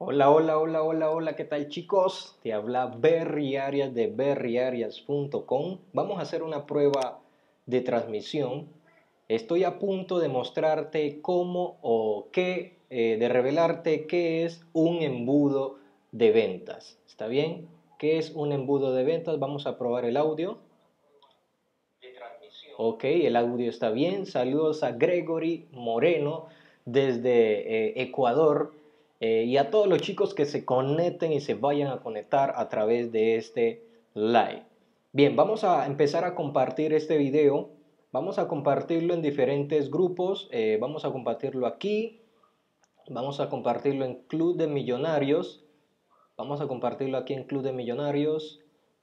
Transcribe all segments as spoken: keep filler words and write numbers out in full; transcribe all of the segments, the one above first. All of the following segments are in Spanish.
Hola, hola, hola, hola, hola, ¿qué tal chicos? Te habla Berry Arias de berry arias punto com. Vamos a hacer una prueba de transmisión. Estoy a punto de mostrarte cómo o qué, eh, de revelarte qué es un embudo de ventas. ¿Está bien? ¿Qué es un embudo de ventas? Vamos a probar el audio. Ok, el audio está bien. Saludos a Gregory Moreno desde eh, Ecuador eh, y a todos los chicos que se conecten y se vayan a conectar a través de este live. Bien, vamos a empezar a compartir este video. Vamos a compartirlo en diferentes grupos. Eh, vamos a compartirlo aquí. Vamos a compartirlo en Club de Millonarios. Vamos a compartirlo aquí en Club de Millonarios.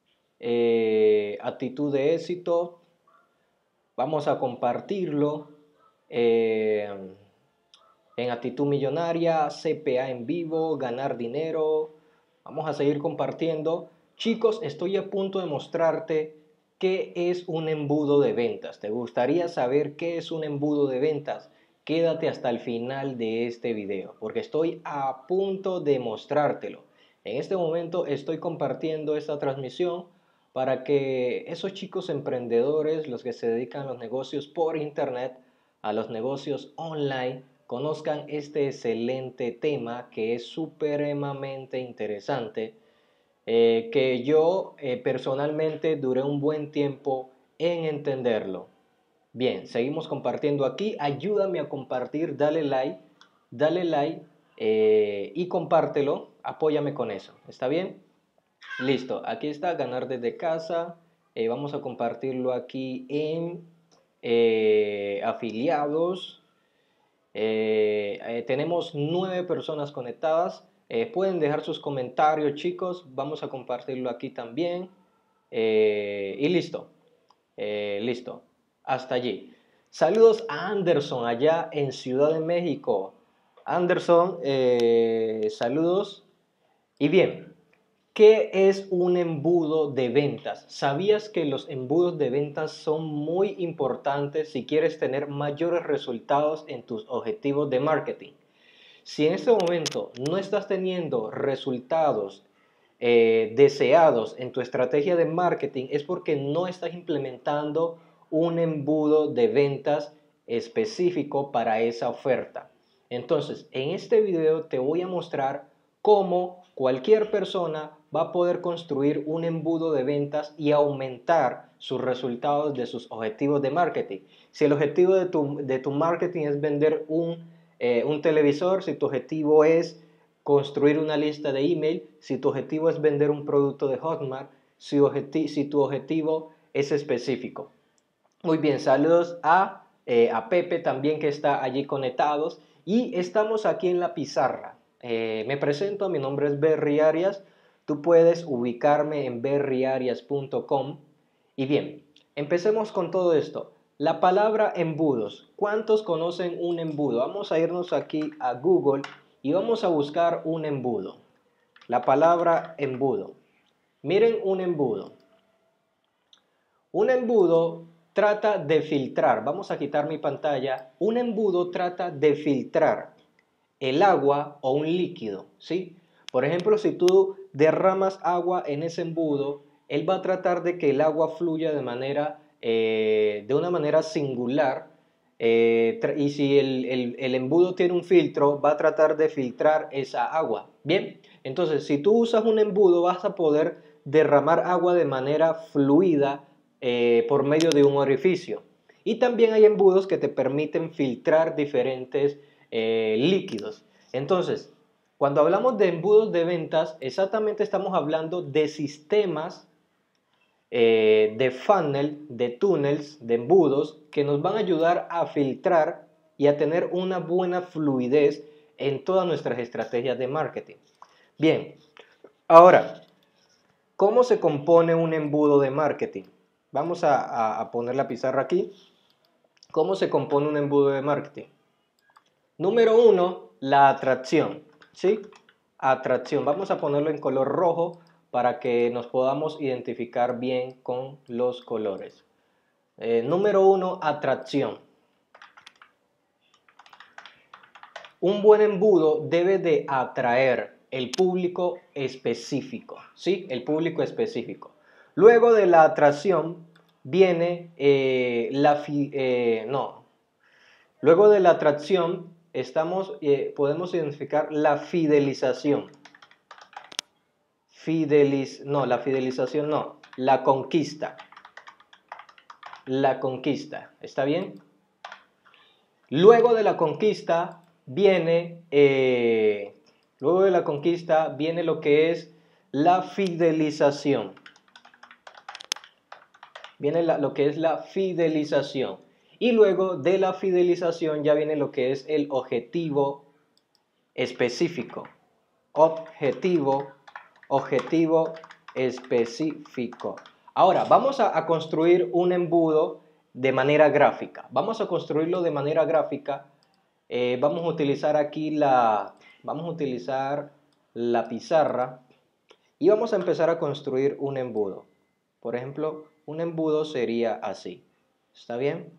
Eh, actitud de éxito. Vamos a compartirlo eh, en Actitud Millonaria, C P A en vivo, ganar dinero. Vamos a seguir compartiendo. Chicos, estoy a punto de mostrarte qué es un embudo de ventas. ¿Te gustaría saber qué es un embudo de ventas? Quédate hasta el final de este video, porque estoy a punto de mostrártelo. En este momento estoy compartiendo esta transmisión para que esos chicos emprendedores, los que se dedican a los negocios por internet, a los negocios online, conozcan este excelente tema que es supremamente interesante, eh, que yo eh, personalmente duré un buen tiempo en entenderlo. Bien, seguimos compartiendo aquí. Ayúdame a compartir, dale like, dale like eh, y compártelo. Apóyame con eso. ¿Está bien? Listo, aquí está, ganar desde casa. Eh, vamos a compartirlo aquí en eh, afiliados. Eh, eh, tenemos nueve personas conectadas. Eh, pueden dejar sus comentarios, chicos. Vamos a compartirlo aquí también. Eh, y listo. Eh, listo. Hasta allí. Saludos a Anderson allá en Ciudad de México. Anderson, eh, saludos. Y bien, ¿qué es un embudo de ventas? ¿Sabías que los embudos de ventas son muy importantes si quieres tener mayores resultados en tus objetivos de marketing? Si en este momento no estás teniendo resultados eh, deseados en tu estrategia de marketing, es porque no estás implementando un embudo de ventas específico para esa oferta. Entonces, en este video te voy a mostrar cómo cualquier persona va a poder construir un embudo de ventas y aumentar sus resultados de sus objetivos de marketing. Si el objetivo de tu, de tu marketing es vender un, eh, un televisor, si tu objetivo es construir una lista de email, si tu objetivo es vender un producto de Hotmart, si, objeti si tu objetivo es específico. Muy bien, saludos a, eh, a Pepe también que está allí conectados y estamos aquí en la pizarra. Eh, me presento, mi nombre es Berry Arias, tú puedes ubicarme en berry arias punto com y bien, empecemos con todo esto. La palabra embudos, ¿cuántos conocen un embudo? Vamos a irnos aquí a Google y vamos a buscar un embudo. La palabra embudo. Miren un embudo. Un embudo trata de filtrar, vamos a quitar mi pantalla, un embudo trata de filtrar el agua o un líquido, ¿sí? Por ejemplo, si tú derramas agua en ese embudo, él va a tratar de que el agua fluya de manera, eh, de una manera singular, eh, y si el, el, el embudo tiene un filtro, va a tratar de filtrar esa agua. Bien, entonces si tú usas un embudo, vas a poder derramar agua de manera fluida, eh, por medio de un orificio. Y también hay embudos que te permiten filtrar diferentes eh, líquidos. Entonces, cuando hablamos de embudos de ventas, exactamente estamos hablando de sistemas eh, de funnel, de túneles, de embudos que nos van a ayudar a filtrar y a tener una buena fluidez en todas nuestras estrategias de marketing. Bien, ahora, ¿cómo se compone un embudo de marketing? Vamos a, a, a poner la pizarra aquí. ¿Cómo se compone un embudo de marketing? Número uno, la atracción, ¿sí? Atracción. Vamos a ponerlo en color rojo para que nos podamos identificar bien con los colores. Eh, número uno, atracción. Un buen embudo debe de atraer. el público específico, ¿sí? El público específico. Luego de la atracción viene eh, la... Fi eh, no. Luego de la atracción estamos, eh, podemos identificar la fidelización. Fideliz no, la fidelización no. La conquista. La conquista. ¿Está bien? Luego de la conquista viene... Eh, luego de la conquista viene lo que es la fidelización. Viene la, lo que es la fidelización. Y luego de la fidelización ya viene lo que es el objetivo específico. Objetivo, objetivo específico. Ahora, vamos a, a construir un embudo de manera gráfica. Vamos a construirlo de manera gráfica. Eh, vamos a utilizar aquí la, vamos a utilizar la pizarra y vamos a empezar a construir un embudo. Por ejemplo, un embudo sería así. ¿Está bien?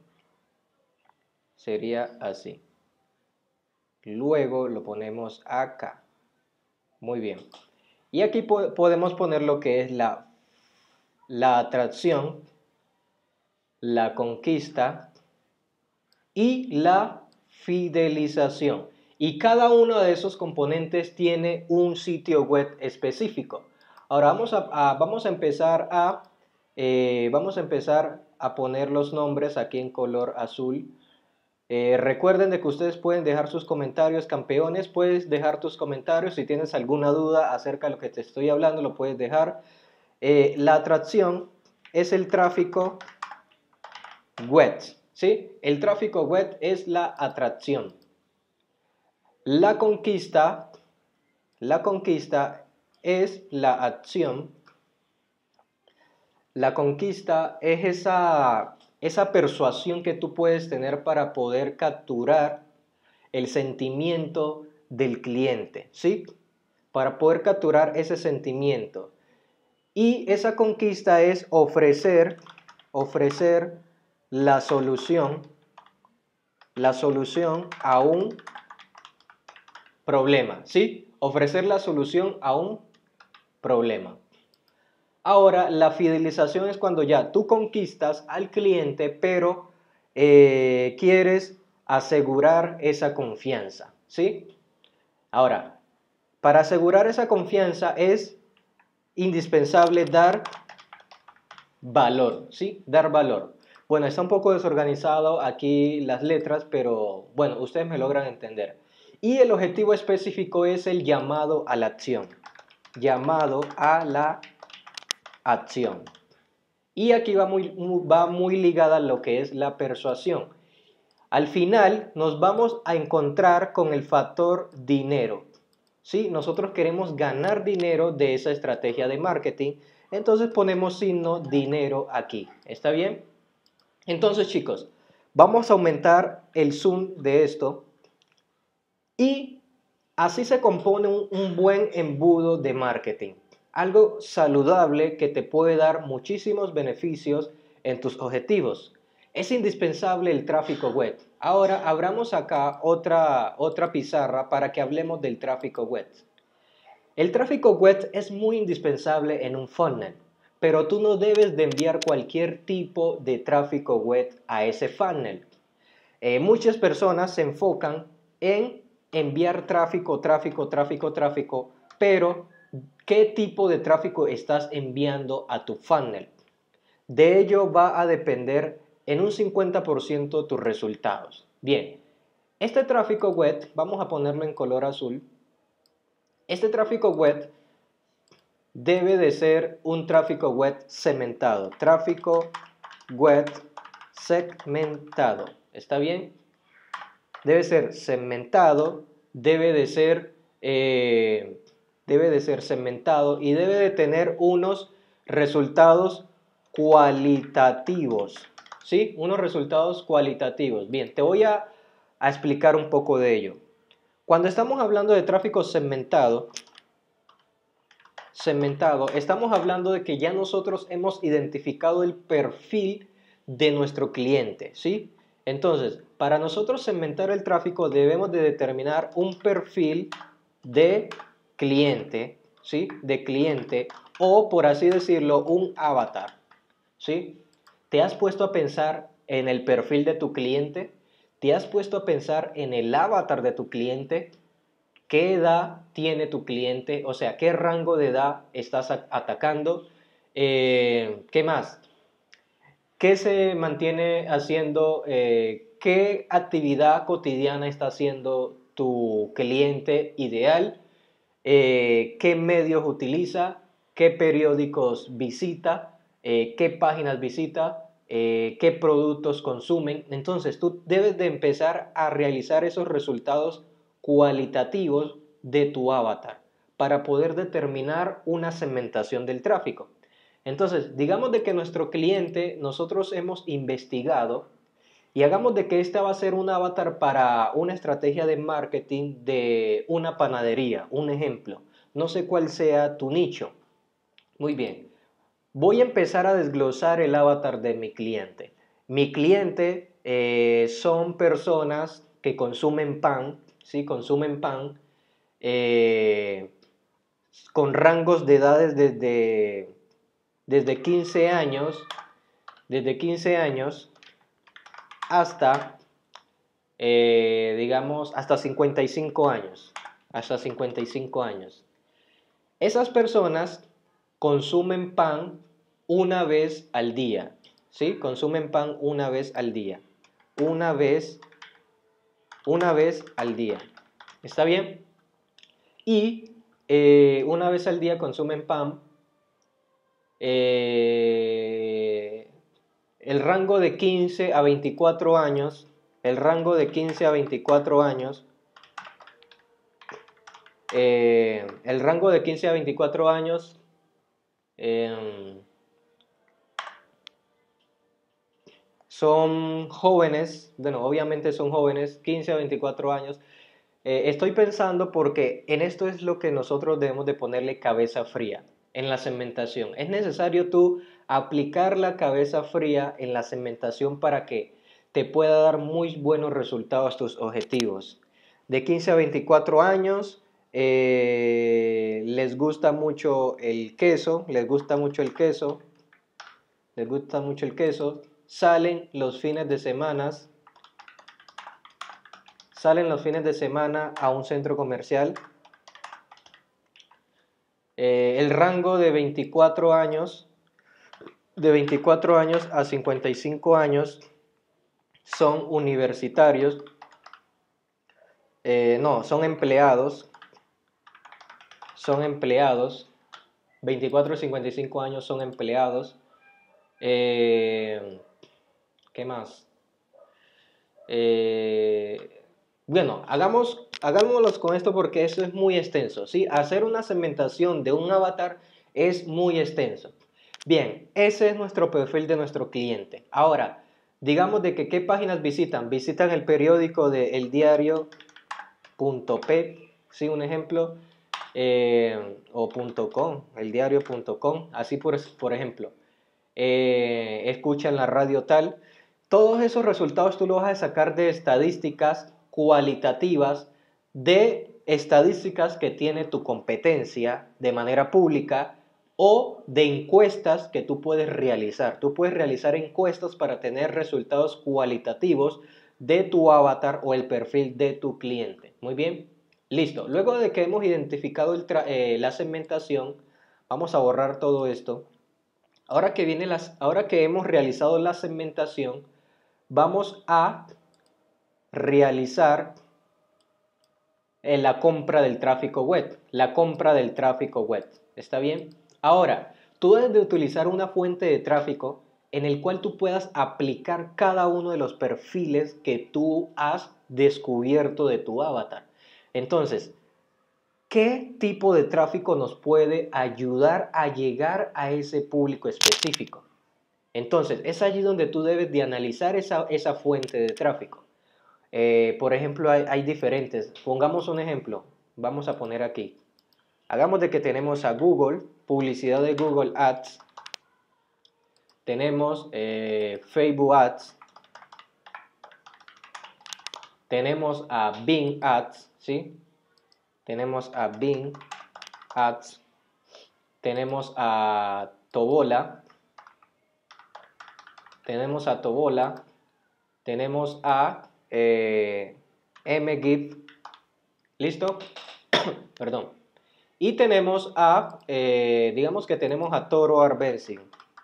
Sería así. Luego lo ponemos acá. Muy bien. Y aquí po podemos poner lo que es la, la atracción, la conquista y la fidelización. Y cada uno de esos componentes tiene un sitio web específico. Ahora vamos a, a, vamos a empezar a eh, vamos a empezar a poner los nombres aquí en color azul. Eh, recuerden de que ustedes pueden dejar sus comentarios, campeones, puedes dejar tus comentarios. Si tienes alguna duda acerca de lo que te estoy hablando, lo puedes dejar. Eh, la atracción es el tráfico web, ¿sí? El tráfico web es la atracción. La conquista, la conquista es la acción. La conquista es esa, esa persuasión que tú puedes tener para poder capturar el sentimiento del cliente, ¿sí? Para poder capturar ese sentimiento. Y esa conquista es ofrecer, ofrecer la solución, la solución a un problema, ¿sí? Ofrecer la solución a un problema. Ahora, la fidelización es cuando ya tú conquistas al cliente, pero eh, quieres asegurar esa confianza, ¿sí? Ahora, para asegurar esa confianza es indispensable dar valor, ¿sí? Dar valor. Bueno, está un poco desorganizado aquí las letras, pero bueno, ustedes me logran entender. Y el objetivo específico es el llamado a la acción. Llamado a la acción. Y aquí va muy, va muy ligada a lo que es la persuasión. Al final nos vamos a encontrar con el factor dinero. ¿Sí? Nosotros queremos ganar dinero de esa estrategia de marketing. Entonces ponemos signo dinero aquí. ¿Está bien? Entonces, chicos, vamos a aumentar el zoom de esto. Y así se compone un, un buen embudo de marketing. Algo saludable que te puede dar muchísimos beneficios en tus objetivos. Es indispensable el tráfico web. Ahora abramos acá otra, otra pizarra para que hablemos del tráfico web. El tráfico web es muy indispensable en un funnel, pero tú no debes de enviar cualquier tipo de tráfico web a ese funnel. Eh, muchas personas se enfocan en enviar tráfico, tráfico, tráfico, tráfico, pero ¿qué tipo de tráfico estás enviando a tu funnel? De ello va a depender en un cincuenta por ciento tus resultados. Bien, este tráfico web, vamos a ponerlo en color azul. Este tráfico web debe de ser un tráfico web segmentado. Tráfico web segmentado. ¿Está bien? Debe ser segmentado, debe de ser, eh, debe de ser segmentado y debe de tener unos resultados cualitativos, ¿sí? Unos resultados cualitativos. Bien, te voy a, a explicar un poco de ello. Cuando estamos hablando de tráfico segmentado, segmentado, estamos hablando de que ya nosotros hemos identificado el perfil de nuestro cliente, ¿sí? Entonces, para nosotros segmentar el tráfico debemos de determinar un perfil de cliente, ¿sí? De cliente, o por así decirlo, un avatar, ¿sí? ¿Te has puesto a pensar en el perfil de tu cliente? ¿Te has puesto a pensar en el avatar de tu cliente? ¿Qué edad tiene tu cliente? O sea, ¿qué rango de edad estás atacando? Eh, ¿qué más? ¿Qué se mantiene haciendo? Eh, ¿qué actividad cotidiana está haciendo tu cliente ideal? Eh, ¿qué medios utiliza? ¿Qué periódicos visita? Eh, ¿qué páginas visita? Eh, ¿qué productos consumen? Entonces tú debes de empezar a realizar esos resultados cualitativos de tu avatar para poder determinar una segmentación del tráfico. Entonces, digamos de que nuestro cliente, nosotros hemos investigado y hagamos de que esta va a ser un avatar para una estrategia de marketing de una panadería, un ejemplo. No sé cuál sea tu nicho. Muy bien. Voy a empezar a desglosar el avatar de mi cliente. Mi cliente eh, son personas que consumen pan, ¿sí? Consumen pan eh, con rangos de edades desde, desde quince años, desde quince años hasta, eh, digamos, hasta cincuenta y cinco años. Hasta cincuenta y cinco años. Esas personas consumen pan una vez al día, ¿sí? Consumen pan una vez al día. Una vez, una vez al día. ¿Está bien? Y eh, una vez al día consumen pan. Eh, el rango de quince a veinticuatro años, el rango de quince a veinticuatro años, eh, el rango de quince a veinticuatro años, eh, son jóvenes, bueno, obviamente son jóvenes, quince a veinticuatro años. Eh, estoy pensando porque en esto es lo que nosotros debemos de ponerle cabeza fría, en la segmentación. Es necesario tú aplicar la cabeza fría en la segmentación para que te pueda dar muy buenos resultados tus objetivos. De quince a veinticuatro años, eh, les gusta mucho el queso, les gusta mucho el queso, les gusta mucho el queso, salen los fines de semana, salen los fines de semana a un centro comercial. Eh, el rango de veinticuatro años, de veinticuatro años a cincuenta y cinco años son universitarios, eh, no, son empleados, son empleados, veinticuatro a cincuenta y cinco años son empleados. Eh, ¿Qué más? Eh, bueno, hagamos, hagámoslos con esto porque eso es muy extenso, ¿sí? Hacer una segmentación de un avatar es muy extenso. Bien, ese es nuestro perfil de nuestro cliente. Ahora, digamos de que qué páginas visitan. Visitan el periódico de eldiario punto p, ¿sí? Un ejemplo, eh, o .com, eldiario punto com, así por, por ejemplo. Eh, escuchan la radio tal. Todos esos resultados tú los vas a sacar de estadísticas cualitativas, de estadísticas que tiene tu competencia de manera pública o de encuestas que tú puedes realizar. Tú puedes realizar encuestas para tener resultados cualitativos de tu avatar o el perfil de tu cliente. Muy bien, listo. Luego de que hemos identificado el eh, la segmentación, vamos a borrar todo esto. Ahora que, viene las, ahora que hemos realizado la segmentación, vamos a realizar eh, la compra del tráfico web. La compra del tráfico web. ¿Está bien? Ahora, tú debes de utilizar una fuente de tráfico en el cual tú puedas aplicar cada uno de los perfiles que tú has descubierto de tu avatar. Entonces, ¿qué tipo de tráfico nos puede ayudar a llegar a ese público específico? Entonces, es allí donde tú debes de analizar esa, esa fuente de tráfico. Eh, por ejemplo, hay, hay diferentes. Pongamos un ejemplo. Vamos a poner aquí. Hagamos de que tenemos a Google, publicidad de Google Ads. Tenemos eh, Facebook Ads. Tenemos a Bing Ads, ¿sí? Tenemos a Bing. Ads, tenemos a Tobola, tenemos a Tobola, tenemos a eh, mGif, ¿listo? Perdón. Y tenemos a, eh, digamos que tenemos a Toro Advertising.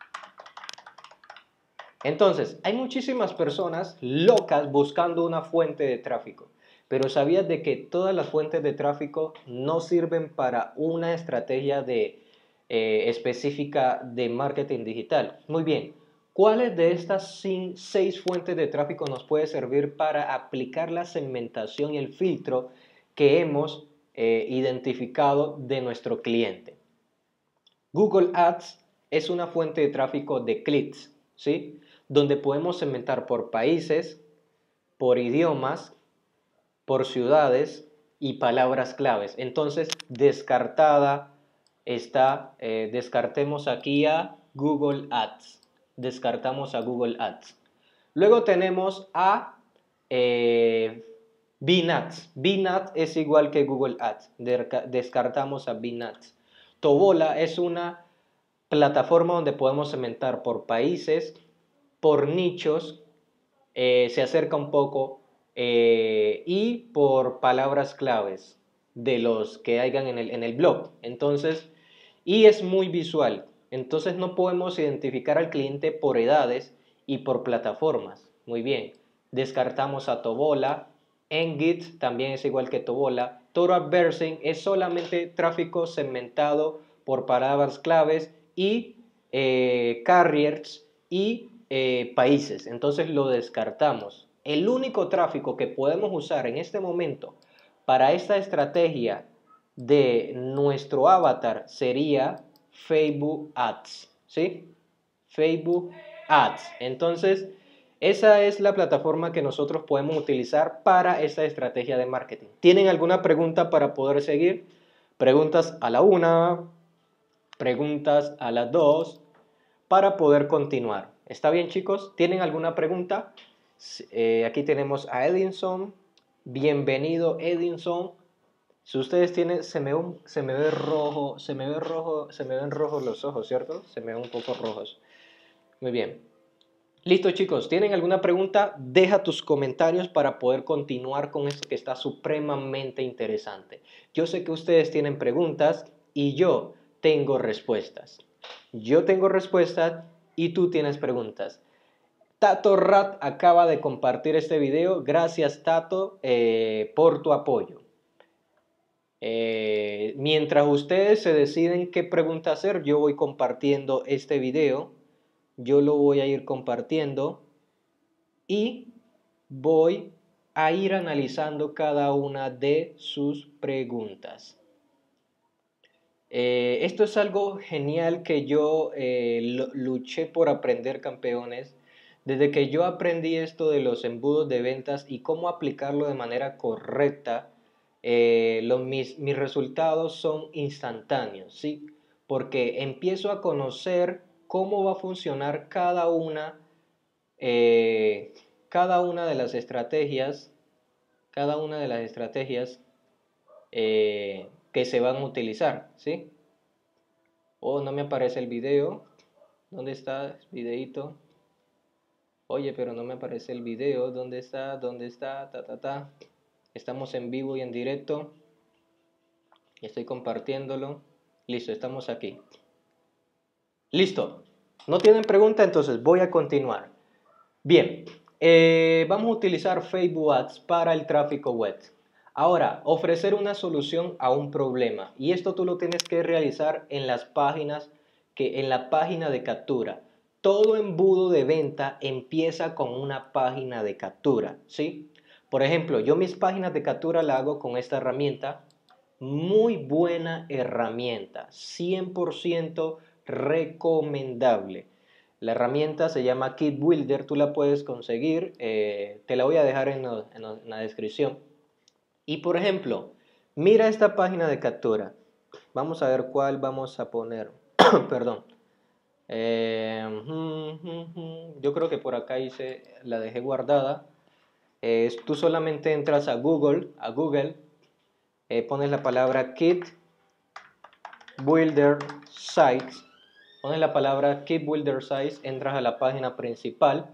Entonces, hay muchísimas personas locas buscando una fuente de tráfico, pero ¿sabías de que todas las fuentes de tráfico no sirven para una estrategia de, eh, específica de marketing digital? Muy bien, ¿cuáles de estas seis fuentes de tráfico nos puede servir para aplicar la segmentación y el filtro que hemos eh, identificado de nuestro cliente? Google Ads es una fuente de tráfico de clics, ¿sí? Donde podemos segmentar por países, por idiomas, por ciudades y palabras claves. Entonces, descartada está, eh, descartemos aquí a Google Ads. Descartamos a Google Ads. Luego tenemos a eh, Bnats. Bnats es igual que Google Ads. Descartamos a Bnats. Tobola es una plataforma donde podemos segmentar por países, por nichos, eh, se acerca un poco, eh, y por palabras claves de los que hayan en el, en el blog. Entonces, y es muy visual. Entonces no podemos identificar al cliente por edades y por plataformas. Muy bien. Descartamos a Tobola. Engit también es igual que Tobola. Toro Advertising es solamente tráfico segmentado por palabras claves y eh, carriers y eh, países. Entonces lo descartamos. El único tráfico que podemos usar en este momento para esta estrategia de nuestro avatar sería Facebook Ads, ¿sí? Facebook Ads. Entonces, esa es la plataforma que nosotros podemos utilizar para esta estrategia de marketing. ¿Tienen alguna pregunta para poder seguir? Preguntas a la una, preguntas a las dos, para poder continuar. ¿Está bien, chicos? ¿Tienen alguna pregunta? Eh, aquí tenemos a Edinson. Bienvenido, Edinson. Si ustedes tienen, se me, se me ve rojo, se me ve rojo, se me ven rojos los ojos, ¿cierto? Se me ven un poco rojos. Muy bien. Listo, chicos. ¿Tienen alguna pregunta? Deja tus comentarios para poder continuar con esto que está supremamente interesante. Yo sé que ustedes tienen preguntas y yo tengo respuestas. Yo tengo respuestas y tú tienes preguntas. Tato Rat acaba de compartir este video. Gracias, Tato, eh, por tu apoyo. Eh, mientras ustedes se deciden qué pregunta hacer, yo voy compartiendo este video. Yo lo voy a ir compartiendo y voy a ir analizando cada una de sus preguntas. Eh, esto es algo genial que yo eh, luché por aprender, campeones. Desde que yo aprendí esto de los embudos de ventas y cómo aplicarlo de manera correcta, eh, los, mis, mis resultados son instantáneos, ¿sí? Porque empiezo a conocer cómo va a funcionar cada una, eh, cada una de las estrategias, cada una de las estrategias eh, que se van a utilizar, ¿sí? Oh, no me aparece el video. ¿Dónde está el videito? Oye, pero no me aparece el video. ¿Dónde está? ¿Dónde está? Ta, ta, ta. Estamos en vivo y en directo. Estoy compartiéndolo. Listo, estamos aquí. Listo. ¿No tienen pregunta? Entonces voy a continuar. Bien, eh, vamos a utilizar Facebook Ads para el tráfico web. Ahora, ofrecer una solución a un problema. Y esto tú lo tienes que realizar en las páginas, que, en la página de captura. Todo embudo de venta empieza con una página de captura, ¿sí? Por ejemplo, yo mis páginas de captura la hago con esta herramienta. Muy buena herramienta, cien por ciento recomendable. La herramienta se llama Kit Builder, tú la puedes conseguir, eh, te la voy a dejar en, lo, en, lo, en la descripción. Y por ejemplo, mira esta página de captura. Vamos a ver cuál vamos a poner. Perdón. Eh, yo creo que por acá hice, la dejé guardada. Eh, tú solamente entras a Google, a Google, eh, pones la palabra Kit Builder Sites, pones la palabra Keep Builder Sites, entras a la página principal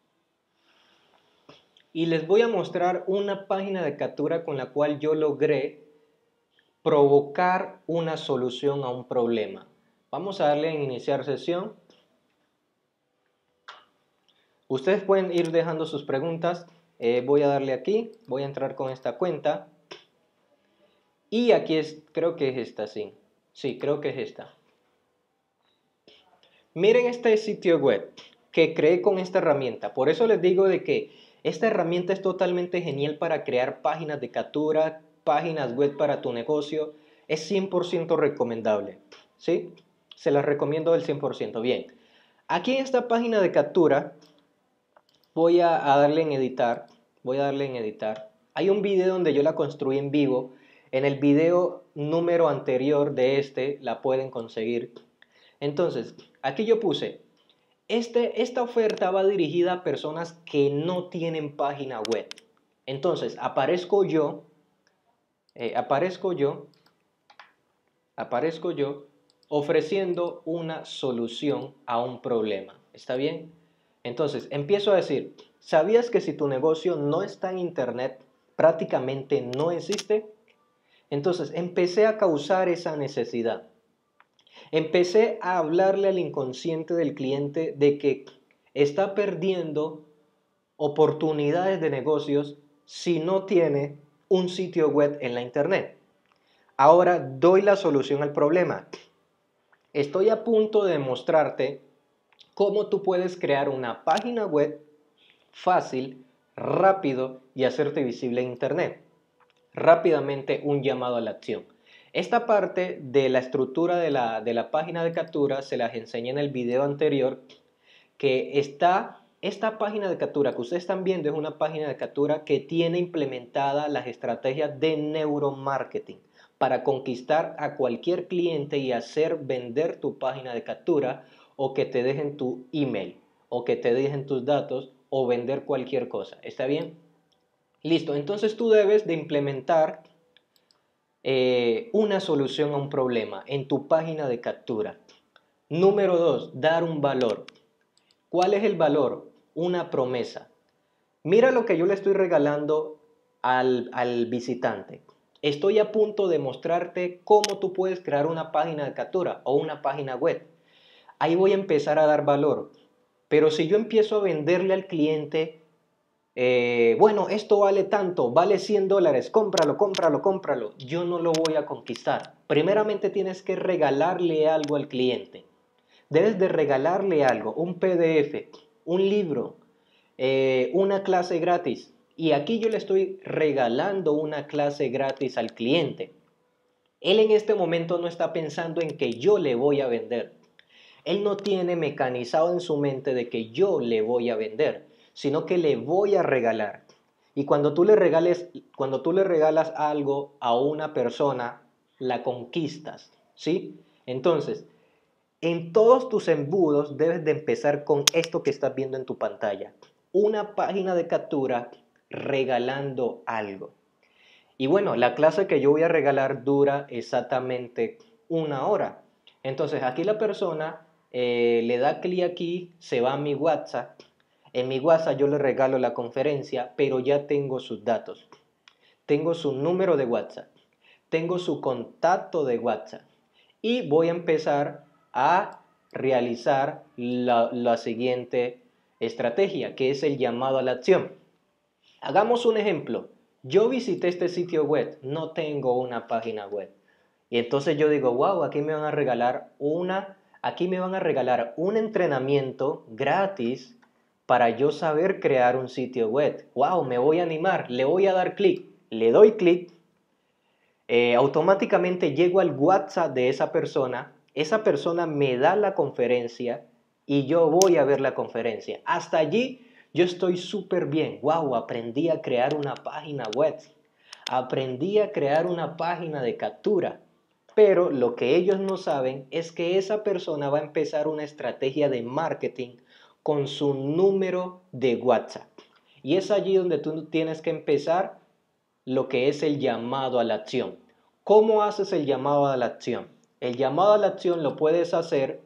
y les voy a mostrar una página de captura con la cual yo logré provocar una solución a un problema. Vamos a darle en iniciar sesión. Ustedes pueden ir dejando sus preguntas. Eh, voy a darle aquí, voy a entrar con esta cuenta. Y aquí es, creo que es esta, sí. Sí, creo que es esta. Miren este sitio web que creé con esta herramienta. Por eso les digo de que esta herramienta es totalmente genial para crear páginas de captura, páginas web para tu negocio. Es cien por ciento recomendable, ¿sí? Se las recomiendo del cien por ciento. Bien, aquí en esta página de captura voy a, a darle en editar. Voy a darle en editar. Hay un video donde yo la construí en vivo. En el video número anterior de este la pueden conseguir. Entonces, aquí yo puse, este, esta oferta va dirigida a personas que no tienen página web. Entonces, aparezco yo, eh, aparezco yo, aparezco yo ofreciendo una solución a un problema. ¿Está bien? Entonces, empiezo a decir, ¿sabías que si tu negocio no está en internet, prácticamente no existe? Entonces, empecé a causar esa necesidad. Empecé a hablarle al inconsciente del cliente de que está perdiendo oportunidades de negocios si no tiene un sitio web en la internet. Ahora doy la solución al problema. Estoy a punto de mostrarte cómo tú puedes crear una página web fácil, rápido y hacerte visible en internet. Rápidamente un llamado a la acción. Esta parte de la estructura de la, de la página de captura se las enseñé en el video anterior, que está, esta página de captura que ustedes están viendo es una página de captura que tiene implementada las estrategias de neuromarketing para conquistar a cualquier cliente y hacer vender tu página de captura o que te dejen tu email o que te dejen tus datos o vender cualquier cosa. ¿Está bien? Listo, entonces tú debes de implementar eh, una solución a un problema en tu página de captura. Número dos, dar un valor. ¿Cuál es el valor? Una promesa. Mira lo que yo le estoy regalando al, al visitante. Estoy a punto de mostrarte cómo tú puedes crear una página de captura o una página web. Ahí voy a empezar a dar valor. Pero si yo empiezo a venderle al cliente, eh, bueno, esto vale tanto, vale cien dólares, cómpralo, cómpralo, cómpralo. Yo no lo voy a conquistar. Primeramente tienes que regalarle algo al cliente. Debes de regalarle algo, un P D F, un libro, eh, una clase gratis. Y aquí yo le estoy regalando una clase gratis al cliente. Él en este momento no está pensando en que yo le voy a vender. Él no tiene mecanizado en su mente de que yo le voy a vender, sino que le voy a regalar. Y cuando tú le regales, cuando tú le regalas algo a una persona, la conquistas, ¿sí? Entonces, en todos tus embudos debes de empezar con esto que estás viendo en tu pantalla. Una página de captura regalando algo. Y bueno, la clase que yo voy a regalar dura exactamente una hora. Entonces aquí la persona eh, le da clic aquí, se va a mi WhatsApp. En mi WhatsApp yo le regalo la conferencia, pero ya tengo sus datos. Tengo su número de WhatsApp. Tengo su contacto de WhatsApp. Y voy a empezar a realizar la, la siguiente estrategia, que es el llamado a la acción. Hagamos un ejemplo. Yo visité este sitio web, no tengo una página web. Y entonces yo digo, wow, aquí me van a regalar una, aquí me van a regalar un entrenamiento gratis para yo saber crear un sitio web. Wow, me voy a animar, le voy a dar clic, le doy clic, eh, automáticamente llego al WhatsApp de esa persona, esa persona me da la conferencia y yo voy a ver la conferencia. Hasta allí yo estoy súper bien. Wow, aprendí a crear una página web. Aprendí a crear una página de captura. Pero lo que ellos no saben es que esa persona va a empezar una estrategia de marketing con su número de WhatsApp. Y es allí donde tú tienes que empezar lo que es el llamado a la acción. ¿Cómo haces el llamado a la acción? El llamado a la acción lo puedes hacer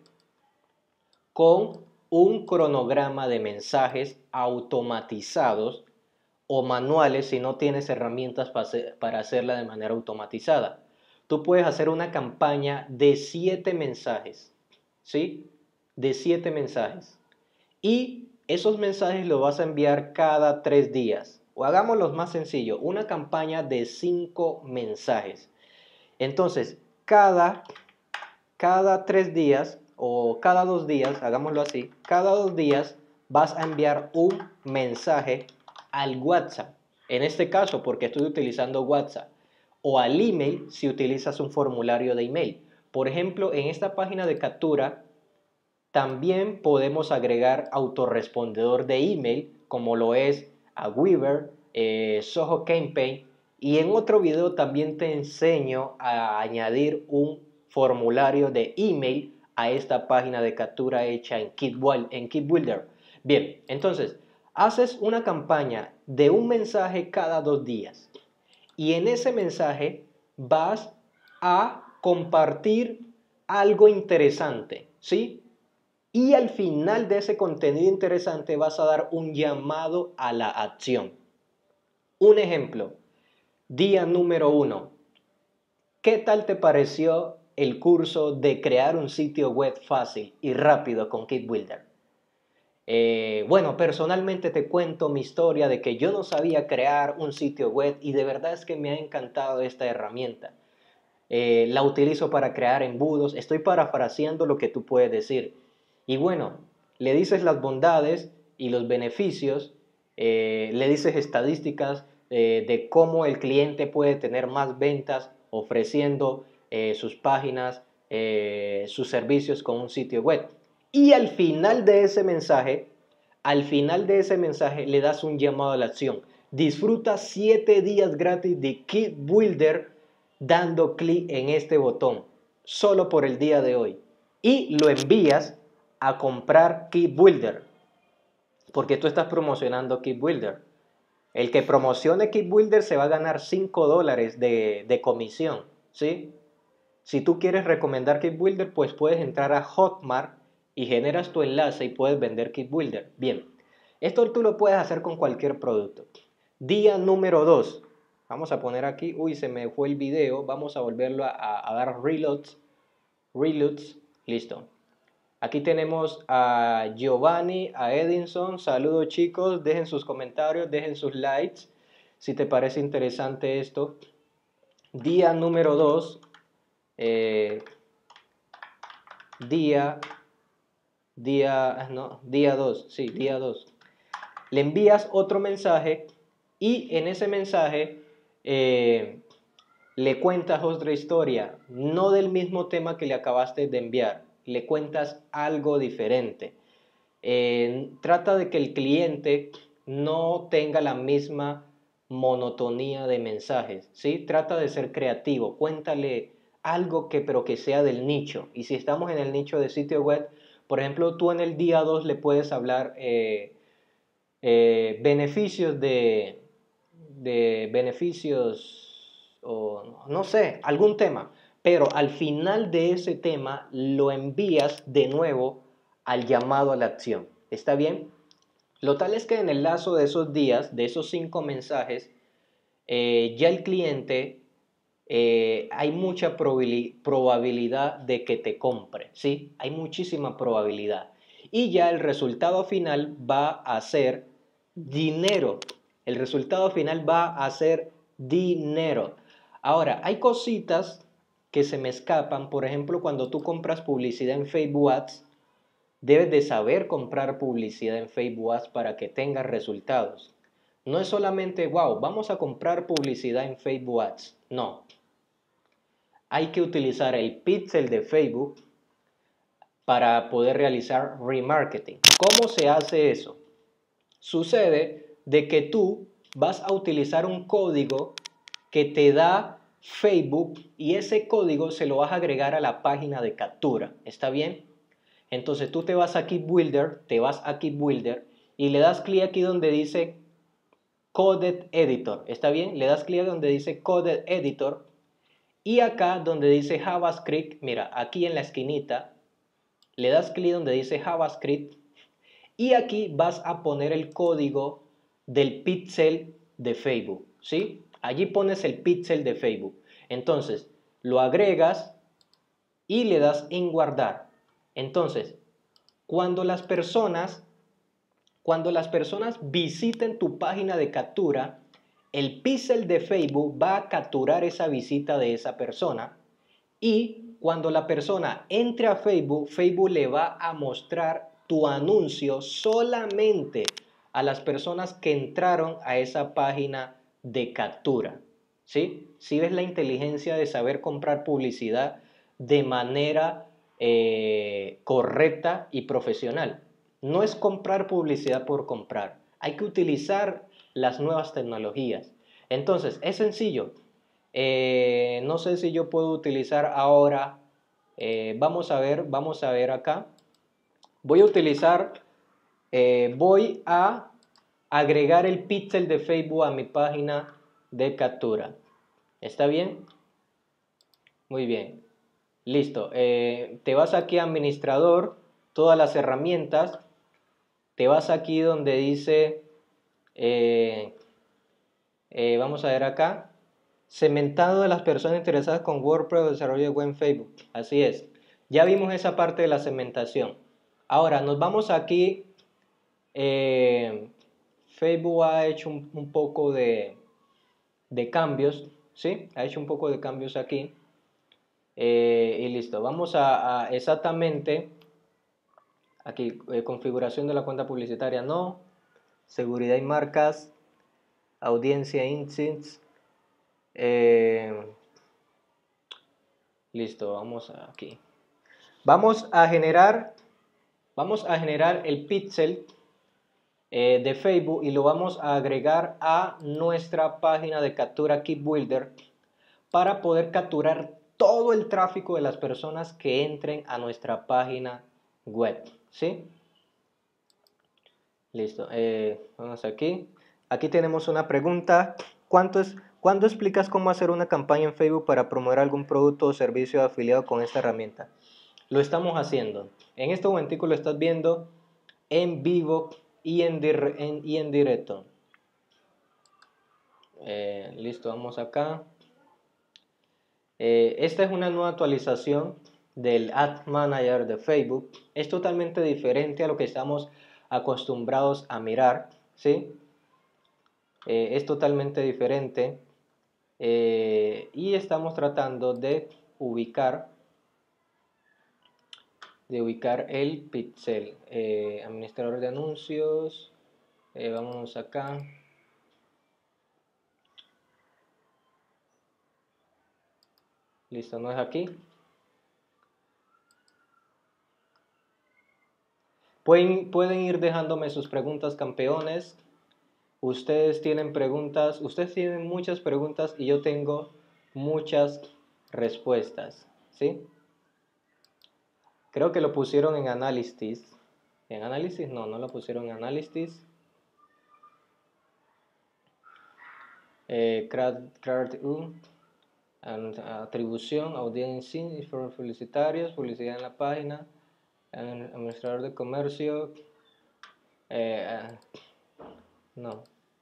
con un cronograma de mensajes automatizados o manuales si no tienes herramientas para hacerla de manera automatizada. Tú puedes hacer una campaña de siete mensajes, ¿sí? De siete mensajes. Y esos mensajes los vas a enviar cada tres días. O hagámoslo más sencillo, una campaña de cinco mensajes. Entonces, cada, cada tres días o cada dos días, hagámoslo así, cada dos días vas a enviar un mensaje al WhatsApp. En este caso, porque estoy utilizando WhatsApp. O al email si utilizas un formulario de email. Por ejemplo, en esta página de captura también podemos agregar autorrespondedor de email, como lo es Aweber, eh, Zoho Campaign. Y en otro video también te enseño a añadir un formulario de email a esta página de captura hecha en Kit, en Kit Builder. Bien, entonces, haces una campaña de un mensaje cada dos días. Y en ese mensaje vas a compartir algo interesante, ¿sí? Y al final de ese contenido interesante vas a dar un llamado a la acción. Un ejemplo, día número uno. ¿Qué tal te pareció el curso de crear un sitio web fácil y rápido con Kit Builder? Eh, bueno, personalmente te cuento mi historia de que yo no sabía crear un sitio web y de verdad es que me ha encantado esta herramienta. Eh, la utilizo para crear embudos, estoy parafraseando lo que tú puedes decir. Y bueno, le dices las bondades y los beneficios, eh, le dices estadísticas eh, de cómo el cliente puede tener más ventas ofreciendo eh, sus páginas, eh, sus servicios con un sitio web. Y al final de ese mensaje, al final de ese mensaje le das un llamado a la acción. Disfruta siete días gratis de Kit Builder dando clic en este botón, solo por el día de hoy. Y lo envías a comprar Kit Builder, porque tú estás promocionando Kit Builder. El que promocione Kit Builder se va a ganar cinco dólares de, de comisión, ¿sí? Si tú quieres recomendar Kit Builder, pues puedes entrar a Hotmart y generas tu enlace y puedes vender Kit Builder. Bien, esto tú lo puedes hacer con cualquier producto. Día número dos. Vamos a poner aquí, uy, se me fue el video. Vamos a volverlo a, a, a dar reloads. Reloads, listo. Aquí tenemos a Giovanni, a Edinson. Saludos chicos, dejen sus comentarios, dejen sus likes. Si te parece interesante esto. Día número dos. Eh, día, día, no, día dos, sí, día dos. Le envías otro mensaje y en ese mensaje eh, le cuentas otra historia, no del mismo tema que le acabaste de enviar, le cuentas algo diferente. Eh, trata de que el cliente no tenga la misma monotonía de mensajes, ¿sí? Trata de ser creativo, cuéntale algo que pero que sea del nicho. Y si estamos en el nicho de sitio web, por ejemplo, tú en el día dos le puedes hablar eh, eh, beneficios de, de beneficios o no sé, algún tema, pero al final de ese tema lo envías de nuevo al llamado a la acción. ¿Está bien? Lo tal es que en el lazo de esos días, de esos cinco mensajes, eh, ya el cliente eh, hay mucha probabilidad de que te compre, ¿sí? Hay muchísima probabilidad. Y ya el resultado final va a ser dinero. El resultado final va a ser dinero. Ahora, hay cositas que se me escapan. Por ejemplo, cuando tú compras publicidad en Facebook Ads, debes de saber comprar publicidad en Facebook Ads para que tengas resultados. No es solamente, wow, vamos a comprar publicidad en Facebook Ads. No. Hay que utilizar el pixel de Facebook para poder realizar remarketing. ¿Cómo se hace eso? Sucede de que tú vas a utilizar un código que te da Facebook y ese código se lo vas a agregar a la página de captura. ¿Está bien? Entonces tú te vas a Kit Builder, te vas a Kit Builder y le das clic aquí donde dice Coded Editor. ¿Está bien? Le das clic donde dice Coded Editor Y acá donde dice JavaScript, mira, aquí en la esquinita, le das clic donde dice JavaScript y aquí vas a poner el código del píxel de Facebook, ¿sí? Allí pones el píxel de Facebook. Entonces, lo agregas y le das en guardar. Entonces, cuando las personas, cuando las personas visiten tu página de captura, el píxel de Facebook va a capturar esa visita de esa persona y cuando la persona entre a Facebook, Facebook le va a mostrar tu anuncio solamente a las personas que entraron a esa página de captura. ¿Sí? ¿Sí ves la inteligencia de saber comprar publicidad de manera eh, correcta y profesional? No es comprar publicidad por comprar. Hay que utilizar las nuevas tecnologías. Entonces, es sencillo. Eh, no sé si yo puedo utilizar ahora. Eh, vamos a ver, vamos a ver acá. Voy a utilizar, eh, voy a agregar el píxel de Facebook a mi página de captura. ¿Está bien? Muy bien. Listo. Eh, te vas aquí a administrador, todas las herramientas. Te vas aquí donde dice, eh, eh, vamos a ver acá, segmentado de las personas interesadas con WordPress o desarrollo de web en Facebook. Así es. Ya vimos esa parte de la segmentación. Ahora nos vamos aquí. Eh, Facebook ha hecho un, un poco de, de cambios, ¿sí? Ha hecho un poco de cambios aquí. Eh, y listo. Vamos a, a exactamente aquí, eh, configuración de la cuenta publicitaria, no. Seguridad y marcas, audiencia, insights. Eh, listo, vamos aquí. Vamos a generar, vamos a generar el píxel eh, de Facebook y lo vamos a agregar a nuestra página de captura Keep Builder para poder capturar todo el tráfico de las personas que entren a nuestra página web, ¿sí? Listo, eh, vamos aquí. Aquí tenemos una pregunta. ¿Cuánto es, ¿Cuándo explicas cómo hacer una campaña en Facebook para promover algún producto o servicio afiliado con esta herramienta? Lo estamos haciendo. En este momentico lo estás viendo en vivo y en, en, y en directo. Eh, listo, vamos acá. Eh, esta es una nueva actualización del Ad Manager de Facebook. Es totalmente diferente a lo que estamos acostumbrados a mirar, ¿sí? Eh, es totalmente diferente eh, y estamos tratando de ubicar de ubicar el pixel. Eh, administrador de anuncios, eh, vámonos acá. Listo, no es aquí. Pueden, pueden ir dejándome sus preguntas, campeones. Ustedes tienen preguntas, ustedes tienen muchas preguntas y yo tengo muchas respuestas, ¿sí? Creo que lo pusieron en análisis. ¿En análisis? No, no lo pusieron en análisis. Eh, atribución, audiencia, publicitarios, publicidad en la página, administrador de comercio, eh, no.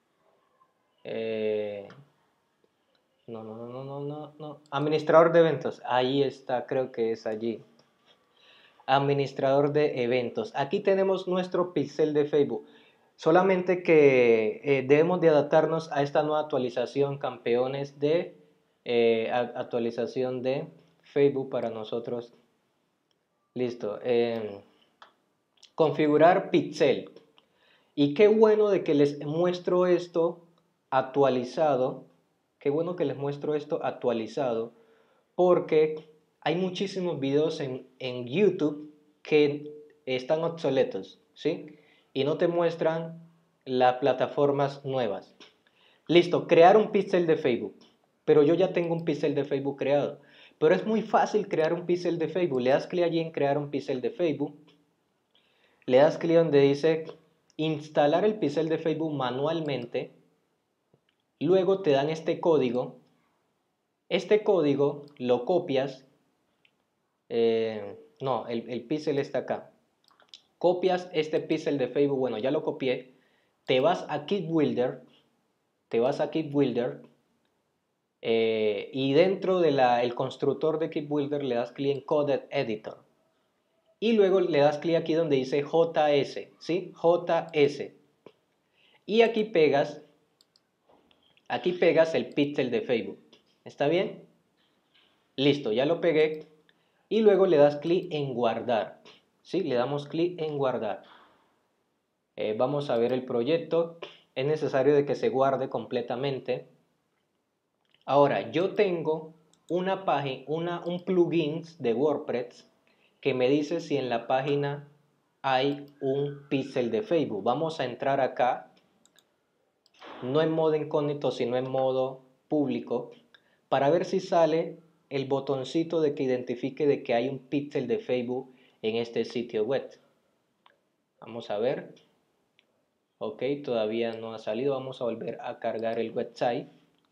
Eh, no, no, no, no, no, no. Administrador de eventos, ahí está, creo que es allí. Administrador de eventos. Aquí tenemos nuestro pixel de Facebook. Solamente que eh, debemos de adaptarnos a esta nueva actualización, campeones, de eh, actualización de Facebook para nosotros. Listo. Eh, configurar pixel. Y qué bueno de que les muestro esto actualizado. Qué bueno que les muestro esto actualizado. Porque hay muchísimos videos en, en YouTube que están obsoletos, ¿sí? Y no te muestran las plataformas nuevas. Listo, crear un pixel de Facebook. Pero yo ya tengo un pixel de Facebook creado. Pero es muy fácil crear un pixel de Facebook. Le das clic allí en crear un pixel de Facebook. Le das clic donde dice instalar el pixel de Facebook manualmente. Luego te dan este código. Este código lo copias, eh, no, el, el pixel está acá. Copias este pixel de Facebook, bueno, ya lo copié, te vas a Kit Builder, te vas a Kit Builder, eh, y dentro del constructor de Kit Builder le das clic en Coded Editor. Y luego le das clic aquí donde dice J S, ¿sí? J S. Y aquí pegas, aquí pegas el pixel de Facebook. ¿Está bien? Listo, ya lo pegué. Y luego le das clic en guardar, ¿sí? Le damos clic en guardar. Eh, vamos a ver el proyecto. Es necesario de que se guarde completamente. Ahora, yo tengo una página, una, un plugin de WordPress que me dice si en la página hay un pixel de Facebook. Vamos a entrar acá, no en modo incógnito, sino en modo público, para ver si sale el botoncito de que identifique de que hay un pixel de Facebook en este sitio web. Vamos a ver. Ok, todavía no ha salido. Vamos a volver a cargar el website.